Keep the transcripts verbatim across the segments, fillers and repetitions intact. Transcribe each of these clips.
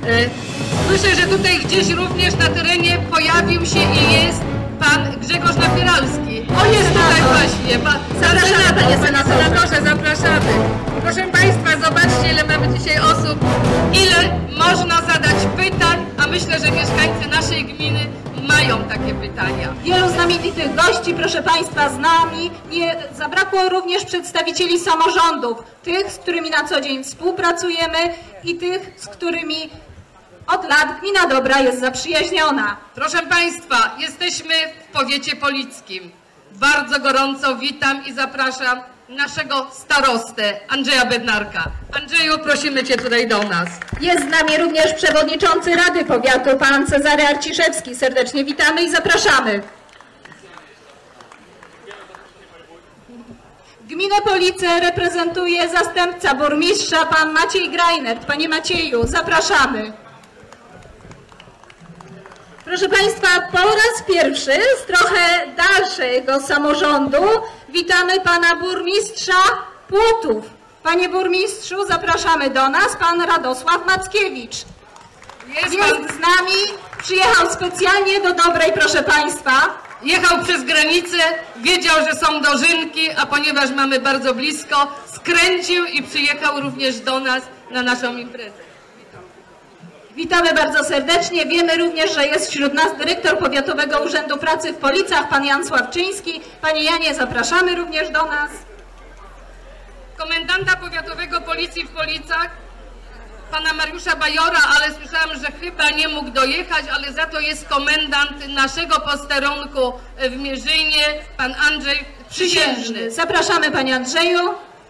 Słyszę, że tutaj gdzieś również na terenie pojawił się i jest pan Grzegorz Napieralski. O, jest tutaj właśnie. Pan, zapraszamy, panie senatorze, zapraszamy. Proszę państwa, zobaczcie, ile mamy dzisiaj osób, ile można zadać pytań, a myślę, że mieszkańcy naszej gminy mają takie pytania. Wielu znamienitych gości, proszę państwa, z nami. Nie zabrakło również przedstawicieli samorządów, tych, z którymi na co dzień współpracujemy i tych, z którymi od lat gmina Dobra jest zaprzyjaźniona. Proszę państwa, jesteśmy w powiecie polickim. Bardzo gorąco witam i zapraszam naszego starostę Andrzeja Bednarka. Andrzeju, prosimy cię tutaj do nas. Jest z nami również przewodniczący Rady Powiatu, pan Cezary Arciszewski. Serdecznie witamy i zapraszamy. Gminę Police reprezentuje zastępca burmistrza, pan Maciej Grajnert. Panie Macieju, zapraszamy. Proszę państwa, po raz pierwszy z trochę dalszego samorządu witamy pana burmistrza Płotów. Panie burmistrzu, zapraszamy do nas, pan Radosław Mackiewicz. Jest, jest pan... z nami, przyjechał specjalnie do Dobrej, proszę państwa. Jechał przez granicę, wiedział, że są dożynki, a ponieważ mamy bardzo blisko, skręcił i przyjechał również do nas na naszą imprezę. Witamy bardzo serdecznie. Wiemy również, że jest wśród nas dyrektor Powiatowego Urzędu Pracy w Policach, pan Jan Sławczyński. Panie Janie, zapraszamy również do nas. Komendanta Powiatowego Policji w Policach, pana Mariusza Bajora, ale słyszałam, że chyba nie mógł dojechać, ale za to jest komendant naszego posterunku w Mierzynie, pan Andrzej Przysiężny. Zapraszamy, panie Andrzeju.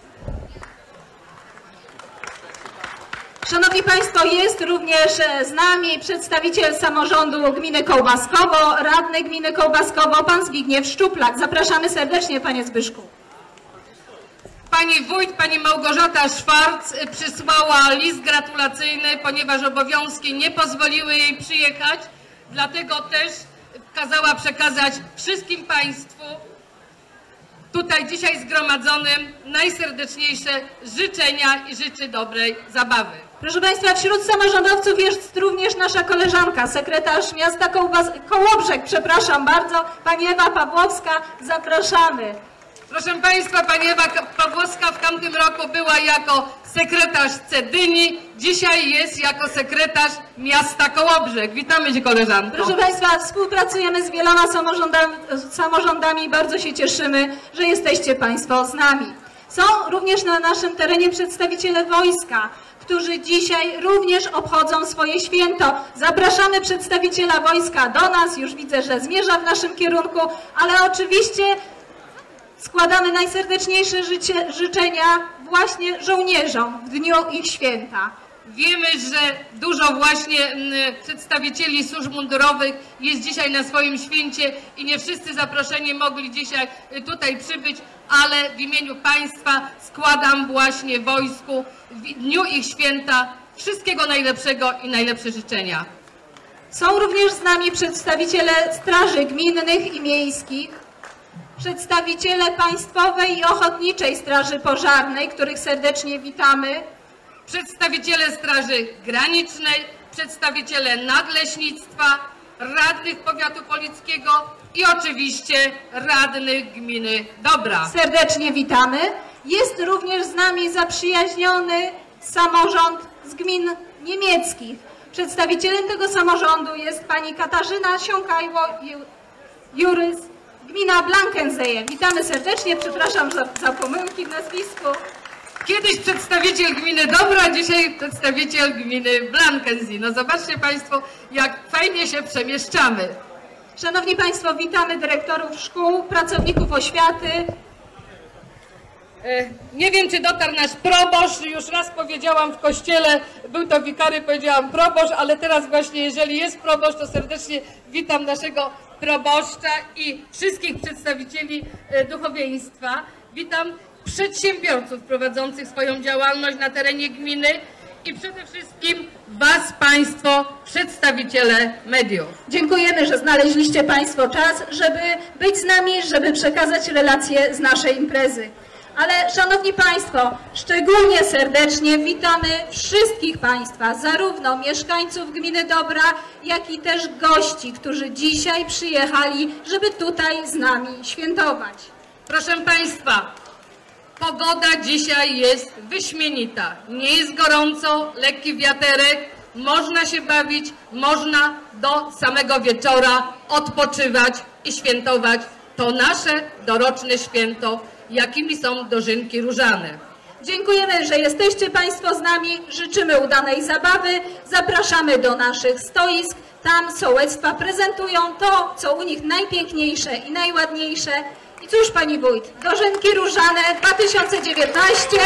Szanowni państwo, jest również z nami przedstawiciel samorządu gminy Kołbaskowo, radny gminy Kołbaskowo, pan Zbigniew Szczuplak. Zapraszamy serdecznie, panie Zbyszku. Pani wójt, pani Małgorzata Szwarc przysłała list gratulacyjny, ponieważ obowiązki nie pozwoliły jej przyjechać, dlatego też kazała przekazać wszystkim państwu tutaj dzisiaj zgromadzonym najserdeczniejsze życzenia i życzy dobrej zabawy. Proszę państwa, wśród samorządowców jest również nasza koleżanka, sekretarz miasta Kołbas... Kołobrzeg, przepraszam bardzo, pani Ewa Pawłowska, zapraszamy. Proszę państwa, pani Ewa Pawłowska w tamtym roku była jako sekretarz Cedyni, dzisiaj jest jako sekretarz miasta Kołobrzeg. Witamy cię, koleżanko. Proszę państwa, współpracujemy z wieloma samorządami, samorządami i bardzo się cieszymy, że jesteście państwo z nami. Są również na naszym terenie przedstawiciele wojska, którzy dzisiaj również obchodzą swoje święto. Zapraszamy przedstawiciela wojska do nas, już widzę, że zmierza w naszym kierunku, ale oczywiście składamy najserdeczniejsze życie, życzenia właśnie żołnierzom w dniu ich święta. Wiemy, że dużo właśnie przedstawicieli służb mundurowych jest dzisiaj na swoim święcie i nie wszyscy zaproszeni mogli dzisiaj tutaj przybyć, ale w imieniu państwa składam właśnie wojsku w dniu ich święta wszystkiego najlepszego i najlepsze życzenia. Są również z nami przedstawiciele straży gminnych i miejskich, przedstawiciele Państwowej i Ochotniczej Straży Pożarnej, których serdecznie witamy, przedstawiciele Straży Granicznej, przedstawiciele Nadleśnictwa, radnych Powiatu Polickiego i oczywiście radnych gminy Dobra. Serdecznie witamy. Jest również z nami zaprzyjaźniony samorząd z gmin niemieckich. Przedstawicielem tego samorządu jest pani Katarzyna Siąkajło-Jurys, gmina Blankenseje. Witamy serdecznie, przepraszam za, za pomyłki w nazwisku. Kiedyś przedstawiciel gminy Dobra, dzisiaj przedstawiciel gminy Blankensee. No zobaczcie państwo, jak fajnie się przemieszczamy. Szanowni państwo, witamy dyrektorów szkół, pracowników oświaty. Nie wiem, czy dotarł nasz proboszcz, już raz powiedziałam w kościele, był to wikary, powiedziałam proboszcz, ale teraz właśnie, jeżeli jest proboszcz, to serdecznie witam naszego proboszcza i wszystkich przedstawicieli duchowieństwa. Witam przedsiębiorców prowadzących swoją działalność na terenie gminy i przede wszystkim was, państwo, przedstawiciele mediów. Dziękujemy, że znaleźliście państwo czas, żeby być z nami, żeby przekazać relacje z naszej imprezy. Ale szanowni Państwo, szczególnie serdecznie witamy wszystkich Państwa, zarówno mieszkańców gminy Dobra, jak i też gości, którzy dzisiaj przyjechali, żeby tutaj z nami świętować. Proszę Państwa, pogoda dzisiaj jest wyśmienita. Nie jest gorąco, lekki wiaterek, można się bawić, można do samego wieczora odpoczywać i świętować to nasze doroczne święto, jakimi są dożynki różane. Dziękujemy, że jesteście Państwo z nami, życzymy udanej zabawy, zapraszamy do naszych stoisk, tam sołectwa prezentują to, co u nich najpiękniejsze i najładniejsze. I cóż, Pani Wójt, dożynki różane dwa tysiące dziewiętnaście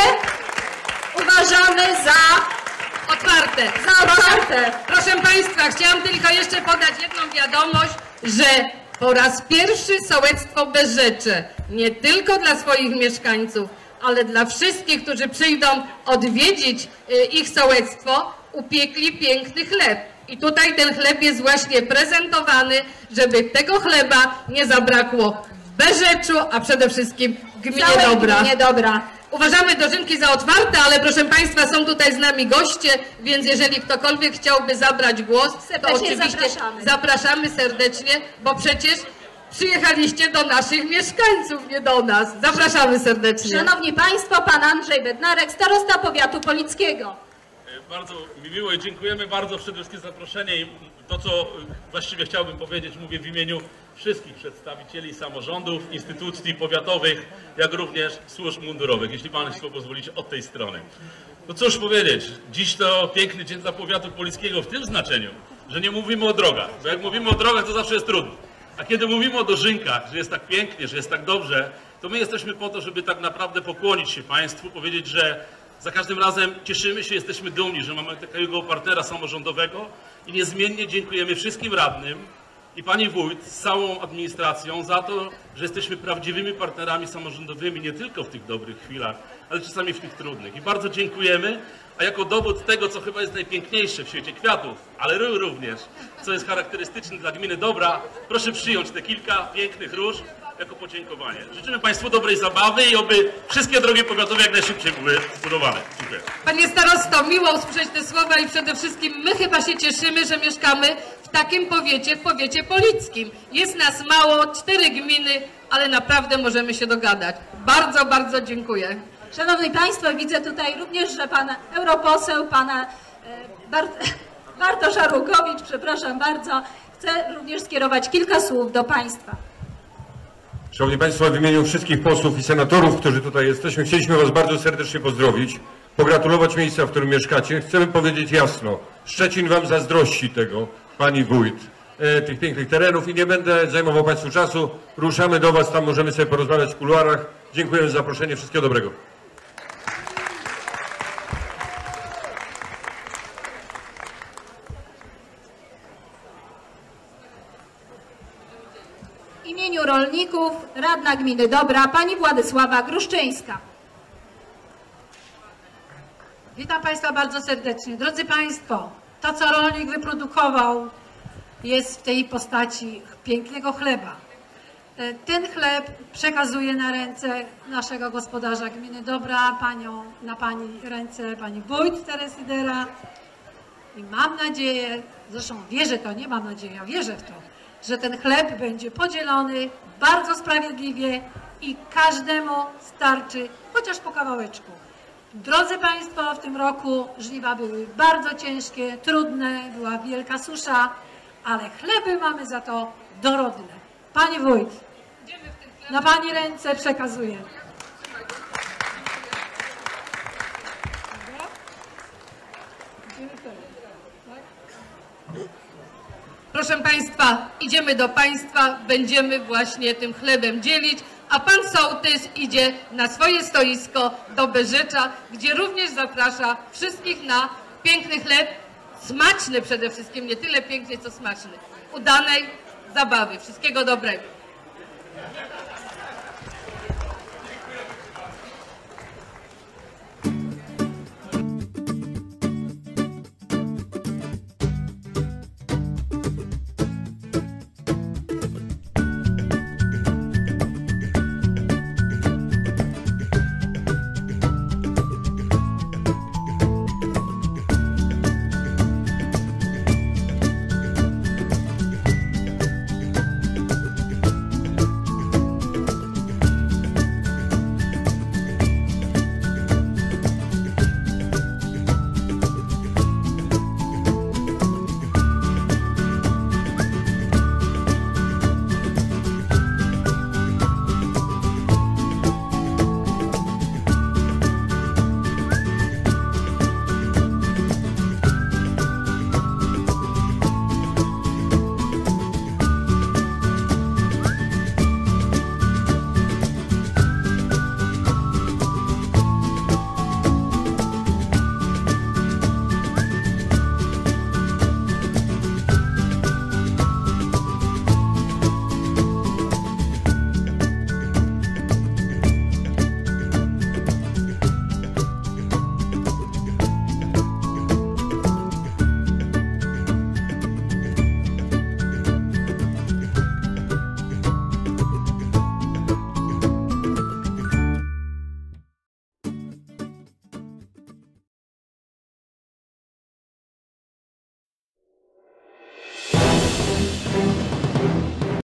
uważamy za Otwarte. Za otwarte. Proszę, proszę Państwa, chciałam tylko jeszcze podać jedną wiadomość, że po raz pierwszy sołectwo Bezrzecze, nie tylko dla swoich mieszkańców, ale dla wszystkich, którzy przyjdą odwiedzić ich sołectwo, upiekli piękny chleb. I tutaj ten chleb jest właśnie prezentowany, żeby tego chleba nie zabrakło w Bezrzeczu, a przede wszystkim w gminie Dobra. Gminie Dobra. Uważamy dożynki za otwarte, ale proszę Państwa, są tutaj z nami goście, więc jeżeli ktokolwiek chciałby zabrać głos, to Serdecznie oczywiście zapraszamy. zapraszamy serdecznie, bo przecież przyjechaliście do naszych mieszkańców, nie do nas. Zapraszamy serdecznie. Szanowni Państwo, Pan Andrzej Bednarek, starosta powiatu polickiego. Bardzo mi miło i dziękujemy bardzo przede wszystkim za zaproszenie i to, co właściwie chciałbym powiedzieć, mówię w imieniu wszystkich przedstawicieli samorządów, instytucji powiatowych, jak również służb mundurowych, jeśli Państwo pozwolicie, od tej strony. No cóż powiedzieć, dziś to piękny dzień dla powiatu polickiego w tym znaczeniu, że nie mówimy o drogach, bo jak mówimy o drogach, to zawsze jest trudno. A kiedy mówimy o dożynkach, że jest tak pięknie, że jest tak dobrze, to my jesteśmy po to, żeby tak naprawdę pokłonić się Państwu, powiedzieć, że za każdym razem cieszymy się, jesteśmy dumni, że mamy takiego partnera samorządowego i niezmiennie dziękujemy wszystkim radnym i Pani Wójt z całą administracją za to, że jesteśmy prawdziwymi partnerami samorządowymi nie tylko w tych dobrych chwilach, ale czasami w tych trudnych. I bardzo dziękujemy, a jako dowód tego, co chyba jest najpiękniejsze w świecie kwiatów, ale róż również, co jest charakterystyczne dla gminy Dobra, proszę przyjąć te kilka pięknych róż jako podziękowanie. Życzymy Państwu dobrej zabawy i oby wszystkie drogi powiatowe jak najszybciej były zbudowane. Dziękuję. Panie starosto, miło usłyszeć te słowa i przede wszystkim my chyba się cieszymy, że mieszkamy w takim powiecie, w powiecie polickim. Jest nas mało, cztery gminy, ale naprawdę możemy się dogadać. Bardzo, bardzo dziękuję. Szanowni Państwo, widzę tutaj również, że Pan europoseł, Pana Bart Bartosz Arłukowicz, przepraszam bardzo, chce również skierować kilka słów do Państwa. Szanowni Państwo, w imieniu wszystkich posłów i senatorów, którzy tutaj jesteśmy, chcieliśmy Was bardzo serdecznie pozdrowić, pogratulować miejsca, w którym mieszkacie. Chcemy powiedzieć jasno, Szczecin Wam zazdrości tego, Pani Wójt, e, tych pięknych terenów i nie będę zajmował Państwu czasu. Ruszamy do Was, tam możemy sobie porozmawiać w kuluarach. Dziękuję za zaproszenie, wszystkiego dobrego. W imieniu rolników radna gminy Dobra, Pani Władysława Gruszczyńska. Witam Państwa bardzo serdecznie. Drodzy Państwo, to co rolnik wyprodukował jest w tej postaci pięknego chleba. Ten chleb przekazuje na ręce naszego gospodarza gminy Dobra, panią, na Pani ręce Pani Wójt Teresydera i mam nadzieję, zresztą wierzę to, nie mam nadzieję, ja wierzę w to, że ten chleb będzie podzielony bardzo sprawiedliwie i każdemu starczy chociaż po kawałeczku. Drodzy Państwo, w tym roku żniwa były bardzo ciężkie, trudne, była wielka susza, ale chleby mamy za to dorodne. Panie Wójt, na Pani ręce przekazuję. Proszę Państwa, idziemy do Państwa, będziemy właśnie tym chlebem dzielić, a Pan Sołtys idzie na swoje stoisko do Bezrzecza, gdzie również zaprasza wszystkich na piękny chleb, smaczny przede wszystkim, nie tyle piękny, co smaczny. Udanej zabawy, wszystkiego dobrego.